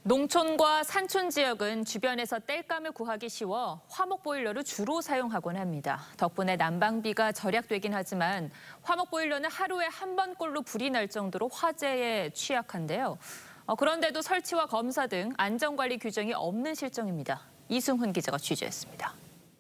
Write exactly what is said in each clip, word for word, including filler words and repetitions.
농촌과 산촌 지역은 주변에서 땔감을 구하기 쉬워 화목보일러를 주로 사용하곤 합니다. 덕분에 난방비가 절약되긴 하지만 화목보일러는 하루에 한 번꼴로 불이 날 정도로 화재에 취약한데요. 어, 그런데도 설치와 검사 등 안전관리 규정이 없는 실정입니다. 이승훈 기자가 취재했습니다.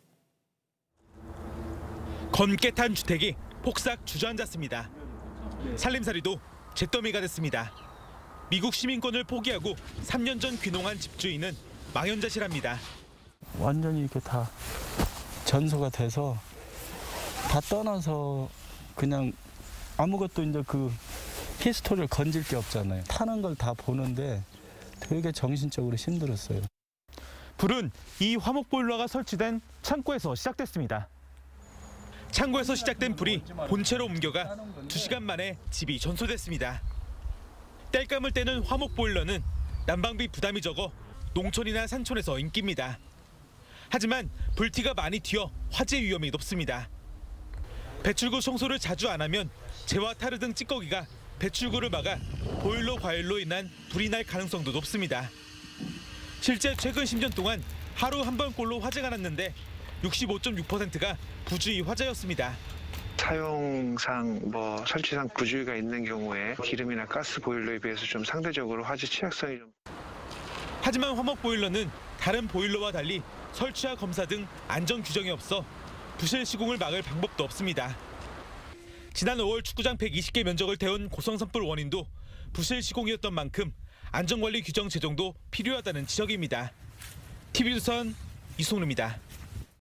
검게 탄 주택이 폭삭 주저앉았습니다. 살림살이도 잿더미가 됐습니다. 미국 시민권을 포기하고 삼 년 전 귀농한 집주인은 망연자실합니다. 완전히 이렇게 다 전소가 돼서 다 떠나서 그냥 아무것도 이제 그 히스토리를 건질 게 없잖아요. 타는 걸 다 보는데 되게 정신적으로 힘들었어요. 불은 이 화목보일러가 설치된 창고에서 시작됐습니다. 창고에서 시작된 불이 본체로 옮겨가 두 시간 만에 집이 전소됐습니다. 땔감을 떼는 화목보일러는 난방비 부담이 적어 농촌이나 산촌에서 인기입니다. 하지만 불티가 많이 튀어 화재 위험이 높습니다. 배출구 청소를 자주 안 하면 재와 타르 등 찌꺼기가 배출구를 막아 보일러 과열로 인한 불이 날 가능성도 높습니다. 실제 최근 십 년 동안 하루 한 번꼴로 화재가 났는데 육십오 점 육 퍼센트가 부주의 화재였습니다. 사용상, 뭐 설치상 부주의가 있는 경우에 기름이나 가스 보일러에 비해서 좀 상대적으로 화재 취약성이 좀. 하지만 화목보일러는 다른 보일러와 달리 설치와 검사 등 안전 규정이 없어 부실 시공을 막을 방법도 없습니다. 지난 오월 축구장 백이십 개 면적을 태운 고성 산불 원인도 부실 시공이었던 만큼 안전관리 규정 제정도 필요하다는 지적입니다. 티비조선 이승훈입니다.